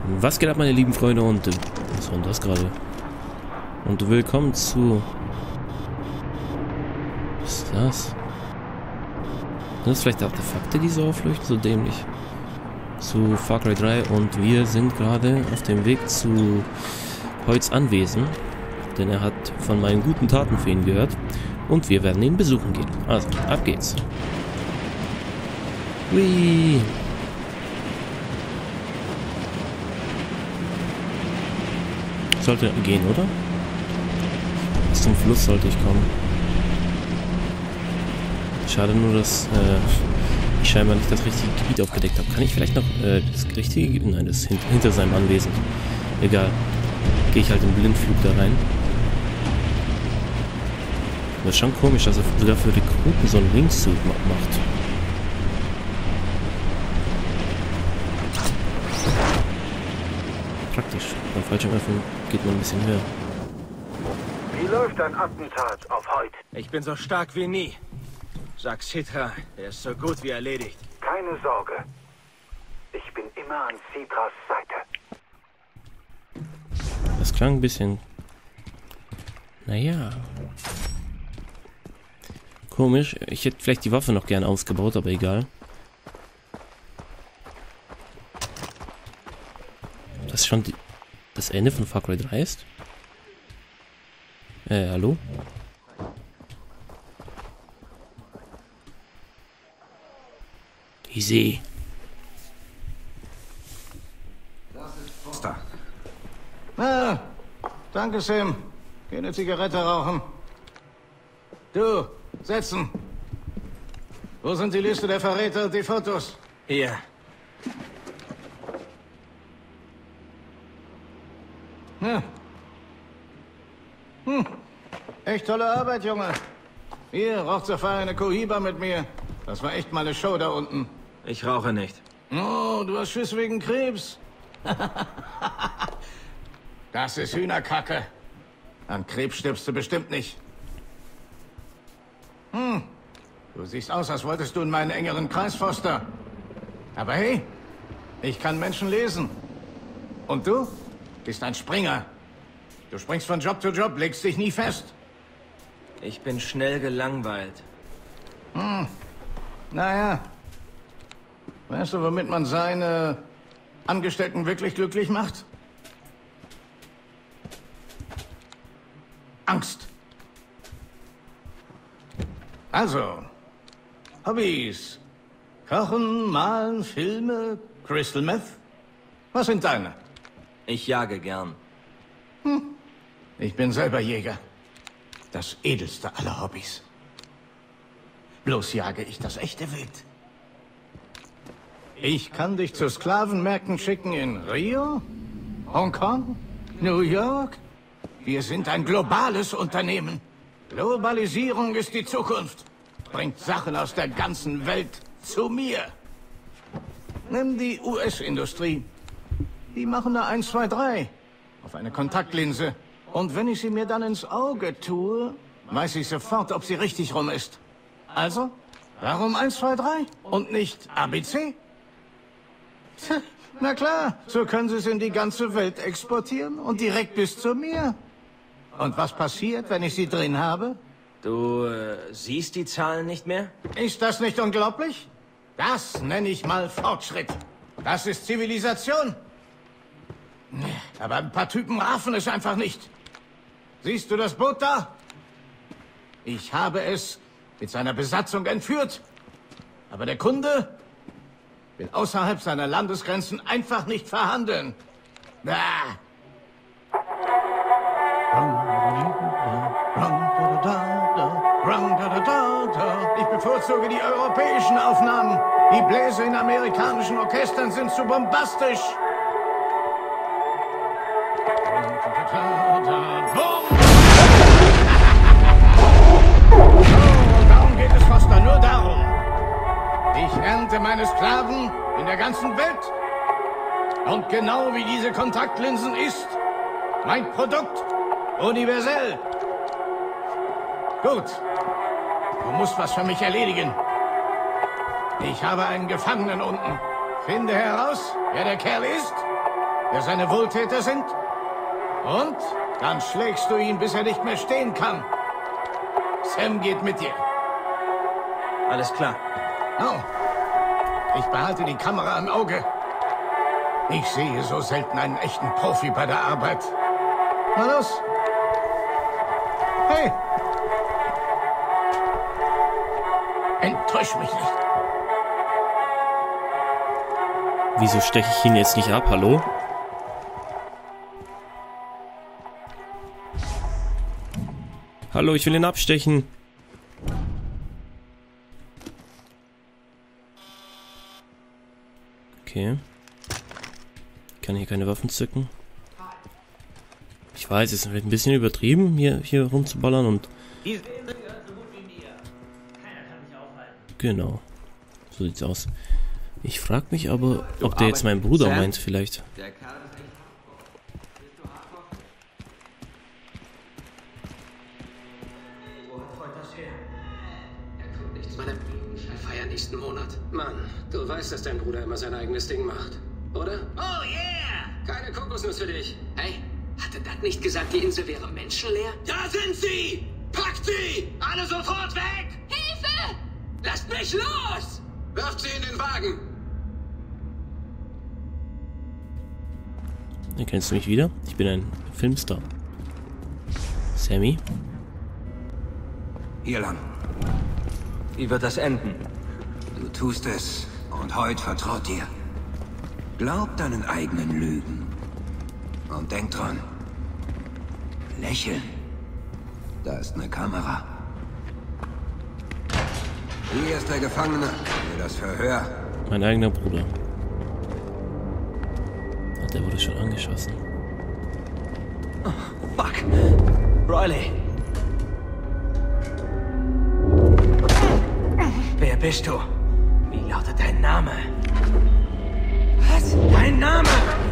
Was geht ab, meine lieben Freunde, und was war denn das gerade? Und willkommen zu... Was ist das? Sind das vielleicht Artefakte, die so aufleuchten? So dämlich. Zu Far Cry 3, und wir sind gerade auf dem Weg zu Hoyts Anwesen, denn er hat von meinen guten Taten für ihn gehört und wir werden ihn besuchen gehen. Also, ab geht's. Hui. Sollte gehen, oder? Bis zum Fluss sollte ich kommen. Schade nur, dass ich scheinbar nicht das richtige Gebiet aufgedeckt habe. Kann ich vielleicht noch das richtige Gebiet? Nein, das ist hinter seinem Anwesen. Egal. Gehe ich halt im Blindflug da rein. Aber ist schon komisch, dass er sogar für Rekruten so einen Wingsuit macht. Praktisch. Beim Fallschirmöffnen geht man ein bisschen höher. Wie läuft ein Attentat auf Hoyt? Ich bin so stark wie nie. Sag Citra, er ist so gut wie erledigt. Keine Sorge. Ich bin immer an Citras Seite. Das klang ein bisschen... Naja... Komisch. Ich hätte vielleicht die Waffe noch gern ausgebaut, aber egal. Das schon das Ende von Far Cry 3 ist? Hallo? Easy. Ah, danke, Sam. Geh eine Zigarette rauchen. Du, setzen. Wo sind die Liste der Verräter und die Fotos? Hier. Ja. Echt tolle Arbeit, Junge. Hier, raucht Safari eine Cohiba mit mir. Das war echt mal eine Show da unten. Ich rauche nicht. Oh, du hast Schiss wegen Krebs. Das ist Hühnerkacke. An Krebs stirbst du bestimmt nicht. Du siehst aus, als wolltest du in meinen engeren Kreis, Foster. Aber hey, ich kann Menschen lesen. Und du bist ein Springer. Du springst von Job zu Job, legst dich nie fest. Ich bin schnell gelangweilt. Naja. Weißt du, womit man seine Angestellten wirklich glücklich macht? Angst. Also, Hobbys. Kochen, malen, Filme, Crystal Meth. Was sind deine? Ich jage gern. Ich bin selber Jäger. Das edelste aller Hobbys. Bloß jage ich das echte Wild. Ich kann dich zu Sklavenmärkten schicken in Rio, Hongkong, New York. Wir sind ein globales Unternehmen. Globalisierung ist die Zukunft. Bringt Sachen aus der ganzen Welt zu mir. Nimm die US-Industrie. Die machen eine 1, 2, 3 auf eine Kontaktlinse. Und wenn ich sie mir dann ins Auge tue, weiß ich sofort, ob sie richtig rum ist. Also, warum 1, 2, 3 und nicht ABC? Tja, na klar, so können sie es in die ganze Welt exportieren und direkt bis zu mir. Und was passiert, wenn ich sie drin habe? Du siehst die Zahlen nicht mehr? Ist das nicht unglaublich? Das nenne ich mal Fortschritt. Das ist Zivilisation. Aber ein paar Typen raffen es einfach nicht. Siehst du das Boot da? Ich habe es mit seiner Besatzung entführt. Aber der Kunde will außerhalb seiner Landesgrenzen einfach nicht verhandeln. Ah. Ich bevorzuge die europäischen Aufnahmen. Die Bläser in amerikanischen Orchestern sind zu bombastisch. Darum geht es, Foster, nur darum. Ich ernte meine Sklaven in der ganzen Welt. Und genau wie diese Kontaktlinsen ist mein Produkt universell. Gut. Du musst was für mich erledigen. Ich habe einen Gefangenen unten. Finde heraus, wer der Kerl ist wer seine Wohltäter sind? Und dann schlägst du ihn, bis er nicht mehr stehen kann. Sam geht mit dir. Alles klar. Oh. Ich behalte die Kamera im Auge. Ich sehe so selten einen echten Profi bei der Arbeit. Na los. Hey. Enttäusch mich nicht. Wieso steche ich ihn jetzt nicht ab? Hallo? Hallo, ich will ihn abstechen. Okay. Ich kann hier keine Waffen zücken. Ich weiß, es ist ein bisschen übertrieben, hier rumzuballern und... Genau. So sieht's aus. Ich frage mich aber, ob der jetzt meinen Bruder meint, vielleicht. Wir feiern nächsten Monat. Mann, du weißt, dass dein Bruder immer sein eigenes Ding macht, oder? Oh yeah! Keine Kokosnuss für dich. Hey, hatte Dad nicht gesagt, die Insel wäre menschenleer? Da sind sie! Packt sie! Alle sofort weg! Hilfe! Lasst mich los! Wirft sie in den Wagen! Erkennst du mich wieder? Ich bin ein Filmstar. Sammy? Hier lang. Wie wird das enden? Du tust es und heute vertraut dir. Glaub deinen eigenen Lügen. Und denk dran. Lächeln. Da ist eine Kamera. Hier ist der Gefangene für das Verhör. Mein eigener Bruder. Ach, der wurde schon angeschossen. Oh, fuck. Riley. Wer bist du? Wie lautet dein Name? Was? Dein Name?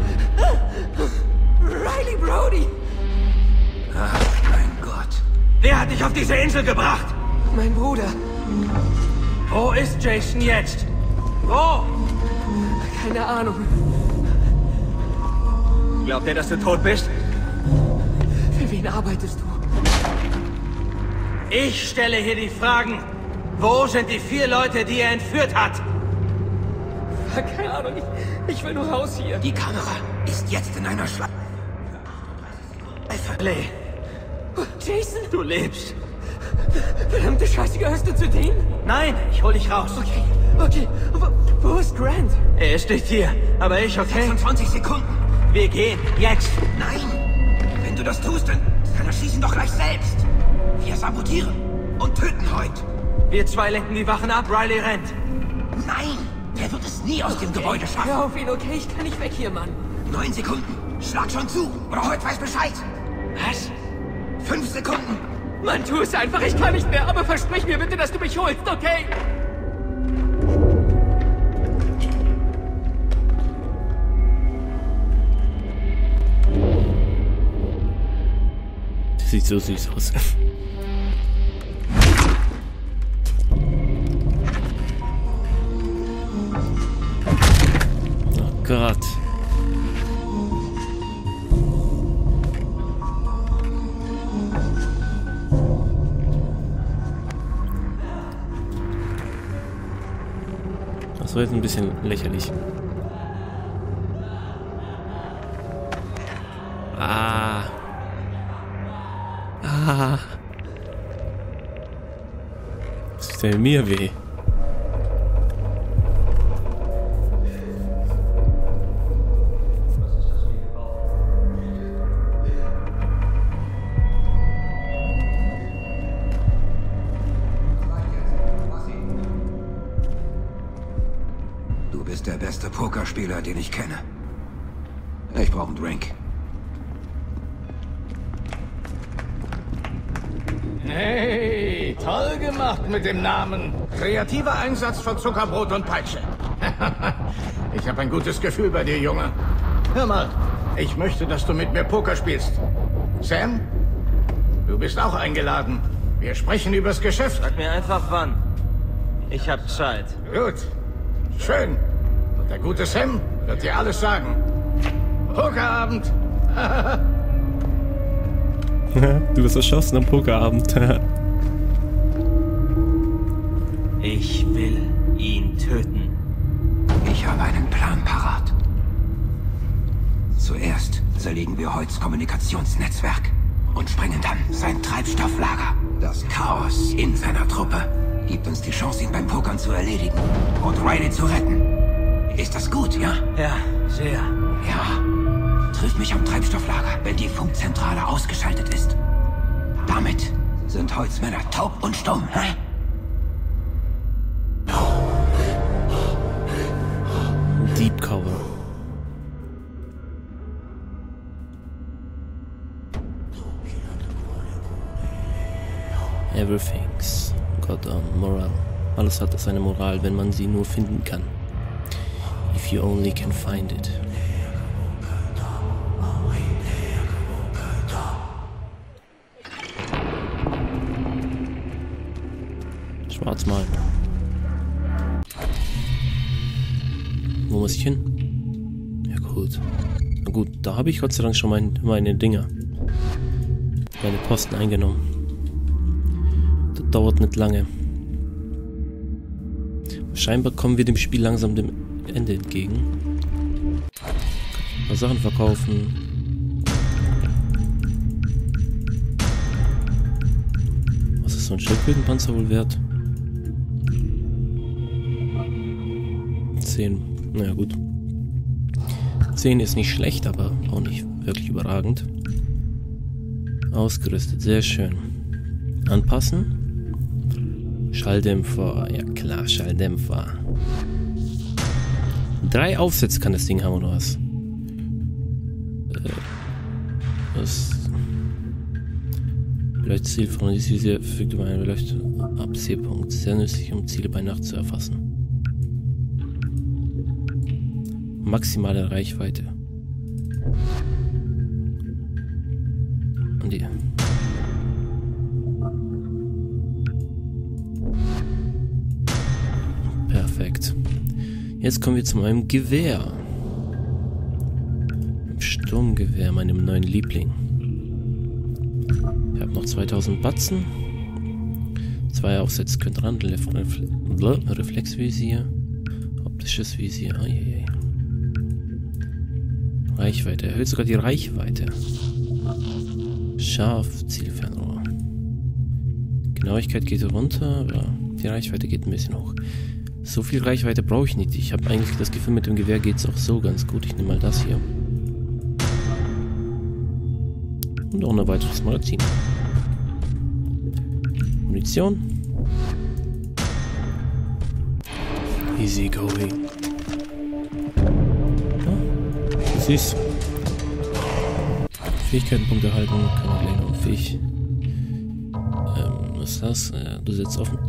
Riley Brody. Ach, mein Gott. Wer hat dich auf diese Insel gebracht? Mein Bruder. Wo ist Jason jetzt? Wo? Keine Ahnung. Glaubt er, dass du tot bist? Für wen arbeitest du? Ich stelle hier die Fragen. Wo sind die 4 Leute, die er entführt hat? Keine Ahnung, ich will nur raus hier. Die Kamera ist jetzt in einer Schleife. Lee, Jason? du lebst. Verdammte Scheiße, gehörst du zu denen? Nein, ich hol dich raus. Okay. Wo ist Grant? Er ist nicht hier, aber ich, okay? 26 Sekunden. Wir gehen, jetzt. Nein! Wenn du das tust, dann erschießen doch gleich selbst. Wir sabotieren und töten heute. Wir 2 lenken die Wachen ab, Riley rennt. Nein! Der wird es nie aus dem Gebäude schaffen. Hör auf ihn, okay? Ich kann nicht weg hier, Mann. 9 Sekunden. Schlag schon zu. Oder heute weiß Bescheid. Was? 5 Sekunden. Mann, tu es einfach, ich kann nicht mehr. Aber versprich mir bitte, dass du mich holst, okay? Das sieht so süß aus. Oh Gott. Das war jetzt ein bisschen lächerlich. Das tut ja mir weh. Du bist der beste Pokerspieler, den ich kenne. Ich brauche einen Drink. Hey, toll gemacht mit dem Namen. Kreativer Einsatz von Zuckerbrot und Peitsche. Ich habe ein gutes Gefühl bei dir, Junge. Hör mal, ich möchte, dass du mit mir Poker spielst. Sam, du bist auch eingeladen. Wir sprechen übers Geschäft. Sag mir einfach wann. Ich hab Zeit. Gut, schön. Und der gute Sam wird dir alles sagen. Pokerabend. Du wirst erschossen am Pokerabend. Ich will ihn töten. Ich habe einen Plan parat. Zuerst zerlegen wir Hoyts Kommunikationsnetzwerk und sprengen dann sein Treibstofflager. Das Chaos in seiner Truppe gibt uns die Chance, ihn beim Pokern zu erledigen und Riley zu retten. Ist das gut, ja? Ja, sehr. Ja. Triff mich am Treibstofflager, wenn die Funkzentrale ausgeschaltet ist. Damit sind Hoyts Männer taub und stumm, hä? Deep Cover. Everything's got a moral. Alles hat seine Moral, wenn man sie nur finden kann. If you only can find it. Schwarz malen. Wo muss ich hin? Ja gut. Na gut, da habe ich Gott sei Dank schon meine Dinger. Meine Posten eingenommen. Das dauert nicht lange. Scheinbar kommen wir dem Spiel langsam dem Ende entgegen. Ein paar Sachen verkaufen. Was ist so ein Schildkrötenpanzer wohl wert? 10. Naja gut. 10 ist nicht schlecht, aber auch nicht wirklich überragend. Ausgerüstet, sehr schön. Anpassen. Schalldämpfer, ja klar, Schalldämpfer. 3 Aufsätze kann das Ding haben, oder was? Was? Vielleicht Zielführung, dieses Visier verfügt über einen beleuchteten Absehpunkt. Sehr nützlich, um Ziele bei Nacht zu erfassen. Maximale Reichweite. Und hier. Perfekt. Jetzt kommen wir zu meinem Gewehr. Sturmgewehr, meinem neuen Liebling. Ich habe noch 2000 Batzen. 2 Aufsätze können ran. Reflexvisier. Optisches Visier. Oh, je. Reichweite. Erhöht sogar die Reichweite. Scharf. Zielfernrohr. Genauigkeit geht runter, aber die Reichweite geht ein bisschen hoch. So viel Reichweite brauche ich nicht. Ich habe eigentlich das Gefühl, mit dem Gewehr geht es auch so ganz gut. Ich nehme mal das hier. Und auch ein weiteres Magazin. Munition. Easy going. Ja, süß. Fähigkeitenpunkte erhalten. Kann man gleich noch fähig. Was ist das? Du setzt auf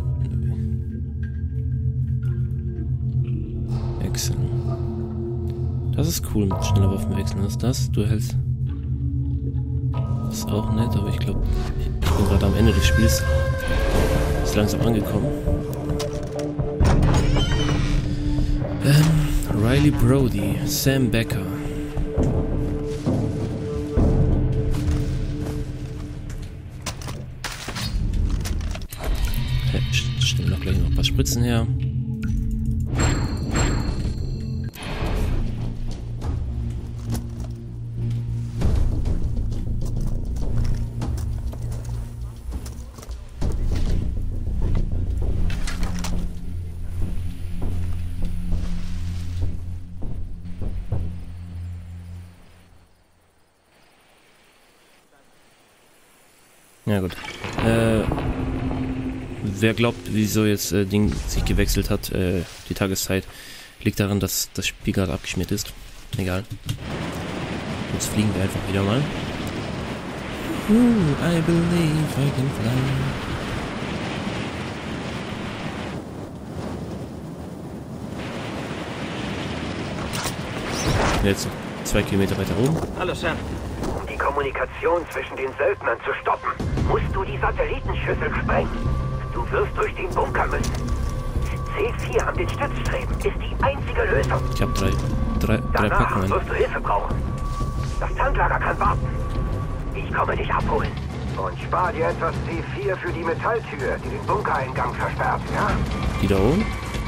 Wechseln. Das ist cool mit schneller Waffen wechseln. Was ist das? Du hältst. Das ist auch nett, aber ich glaube, ich bin gerade am Ende des Spiels. Ist langsam angekommen. Riley Brody, Sam Becker. Stellen wir gleich noch ein paar Spritzen her. Ja gut. Wer glaubt, wieso jetzt Ding sich gewechselt hat, die Tageszeit, liegt daran, dass das Spiel gerade abgeschmiert ist. Egal. Jetzt fliegen wir einfach wieder mal. I believe I can fly. Jetzt 2 Kilometer weiter oben. Hallo Sam. Um die Kommunikation zwischen den Söldnern zu stoppen, musst du die Satellitenschüssel sprengen. Du wirst durch den Bunker müssen. C4 an den Stützstreben ist die einzige Lösung. Ich hab 3. drei Danach Packungen. wirst du Hilfe brauchen. Das Tanklager kann warten. Ich komme dich abholen. Und spar dir etwas C4 für die Metalltür, die den Bunkereingang versperrt, ja? Die da oben?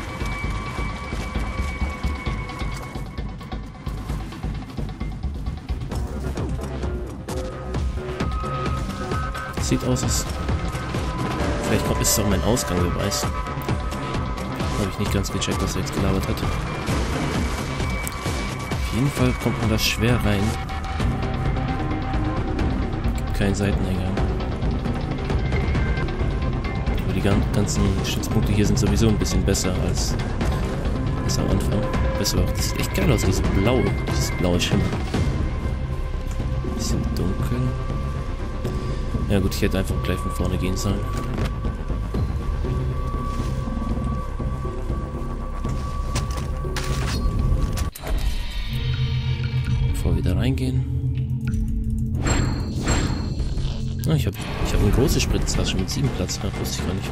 Sieht aus, als... Vielleicht ist es auch mein Ausgang, wer weiß. Habe ich nicht ganz gecheckt, was er jetzt gelabert hat. Auf jeden Fall kommt man da schwer rein. Gibt keinen Seiteneingang. Aber die ganzen Stützpunkte hier sind sowieso ein bisschen besser als am Anfang. Besser auch. Das sieht echt geil aus, dieses blaue Schimmer. Bisschen dunkel. Ja gut, ich hätte einfach gleich von vorne gehen sollen. Bevor wir wieder reingehen. Ah, ich hab eine große Spritztasche mit 7 Platz. Ja, wusste ich gar nicht.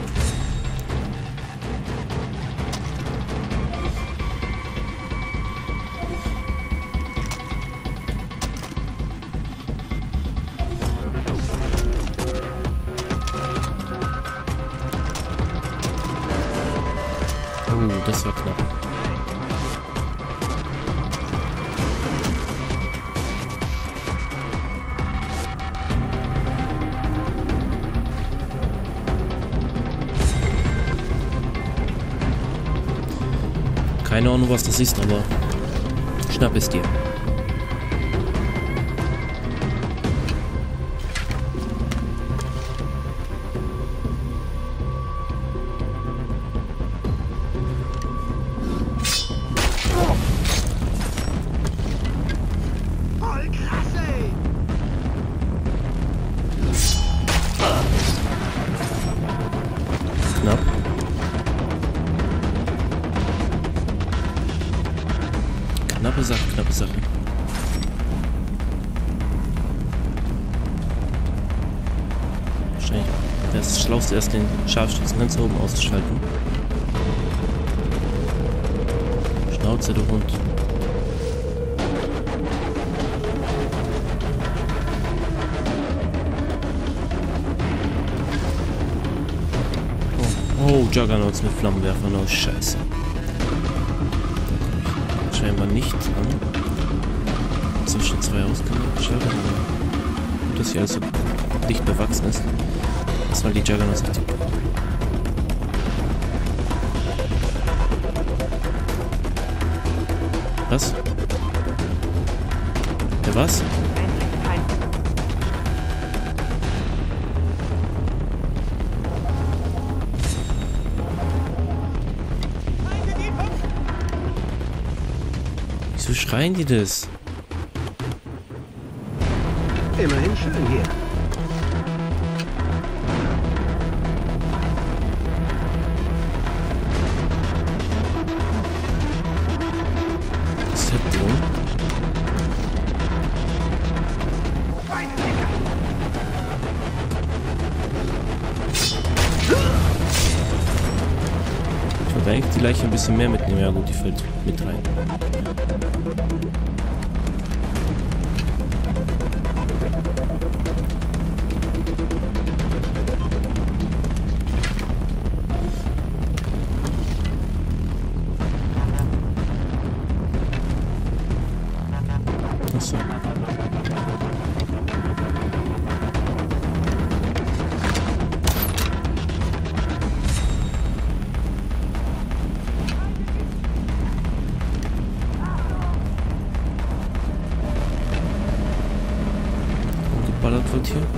Das war knapp. Keine Ahnung, was das ist, aber schnapp es dir. Knapp. Knappe Sache, knappe Sache. Wahrscheinlich wäre es das Schlauste, erst den Scharfschützen ganz oben auszuschalten. Schnauze, du Hund. Oh, Juggernauts mit Flammenwerfern, oh Scheiße. Da komme ich scheinbar nicht dran. Zwischen 2 ausgeschaltet, aber gut, dass hier alles so dicht bewachsen ist. Erstmal die Juggernauts aktiv. Was? Der was? Wieso schreien die das? Immerhin schön hier. Was ist das denn? Ich wollte eigentlich die Leiche ein bisschen mehr mitnehmen. Ja gut, die fällt mit rein. Achso. Geballert wird hier.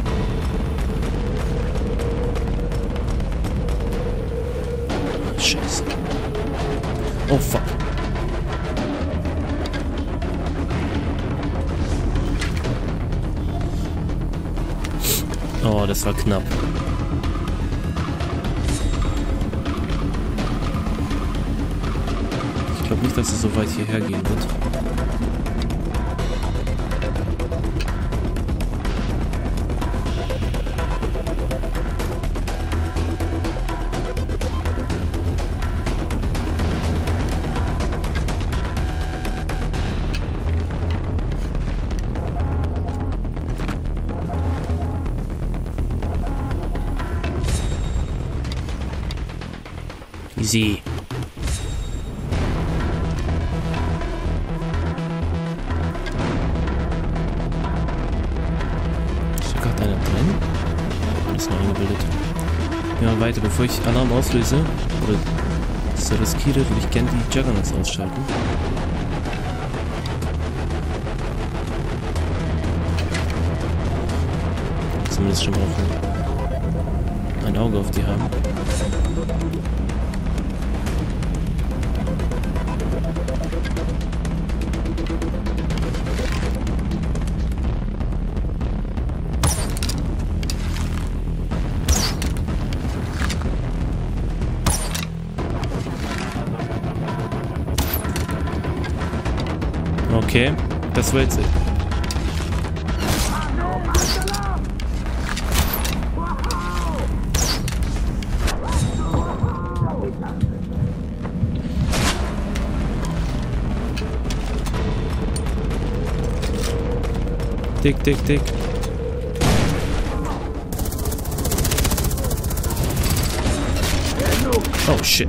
Scheiße. Oh fuck. Oh, das war knapp. Ich glaube nicht, dass es so weit hierher gehen wird. Easy. Ist da gerade einer drin? Ist noch eingebildet. Ja, weiter. Bevor ich Alarm auslöse, oder das riskiere, würde ich gerne die Juggernauts ausschalten. Zumindest schon mal ein Auge auf die haben. Okay, das war jetzt... Dick. Oh, shit.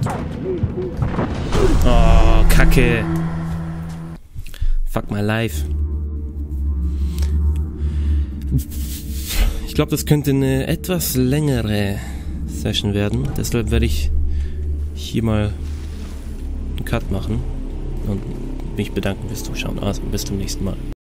Oh, Kacke. Fuck my life. Ich glaube, das könnte eine etwas längere Session werden. Deshalb werde ich hier mal einen Cut machen und mich bedanken fürs Zuschauen. Also, bis zum nächsten Mal.